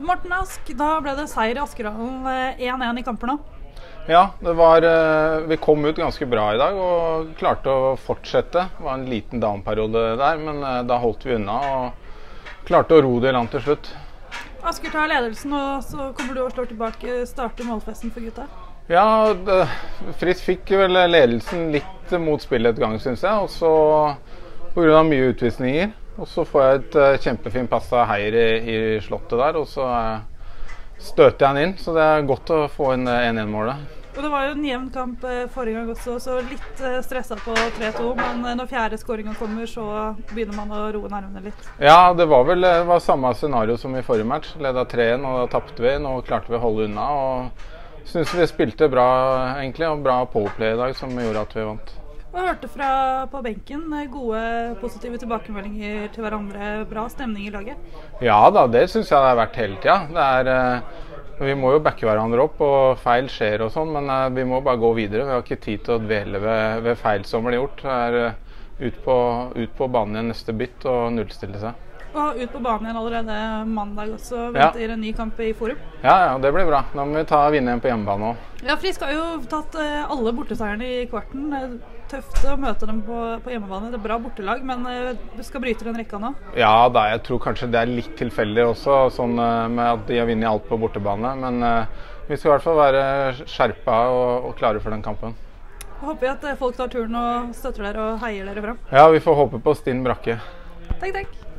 Morten Ask, da ble det seier i Askerhallen, 1-1 i kampen nå. Ja, vi kom ut ganske bra i dag og klarte å fortsette. Det var en liten downperiode der, men da holdt vi unna og klarte å ro det i land til slutt. Asker tar ledelsen, og så kommer du og slår tilbake, starter målfesten for gutta. Ja, Frisk fikk vel ledelsen litt mot spillet et gang, synes jeg, og så på grunn av mye utvisninger. Og så får jeg et kjempefint pass av Heier i slottet der, og så støter jeg han inn. Så det er godt å få inn 1-1-målet. Og det var jo en jevn kamp forrige gang også, så litt stresset på 3-2. Men når fjerde skåringen kommer, så begynner man å roe nervene litt. Ja, det var samme scenario som i forrige match. Ledet 3-1, og da tappte vi. Nå klarte vi å holde unna, og synes vi spilte bra egentlig, og bra powerplay i dag som gjorde at vi vant. Jeg hørte på benken, gode, positive tilbakemeldinger til hverandre, bra stemning i laget. Ja da, det synes jeg det har vært hele tiden. Vi må jo backe hverandre opp, og feil skjer og sånn, men vi må bare gå videre. Vi har ikke tid til å dvele ved feil som ble gjort. Det er ut på banen igjen neste bytt og nullstille seg. Og ut på banen igjen allerede mandag også, venter en ny kamp i Forum. Ja, det blir bra. Da må vi vinne en på hjemmebane også. Ja, Frisk har jo tatt alle borteseierne i kvarten. Tøft å møte dem på hjemmebane. Det er bra bortelag, men du skal bryte den rekka nå? Ja, jeg tror kanskje det er litt tilfeldig også, sånn med at de har vunnet alt på bortebane. Men vi skal i hvert fall være skjerpet og klare for den kampen. Jeg håper at folk tar turen og støtter dere og heier dere frem. Ja, vi får håpe på Stinn Brakke. Takk.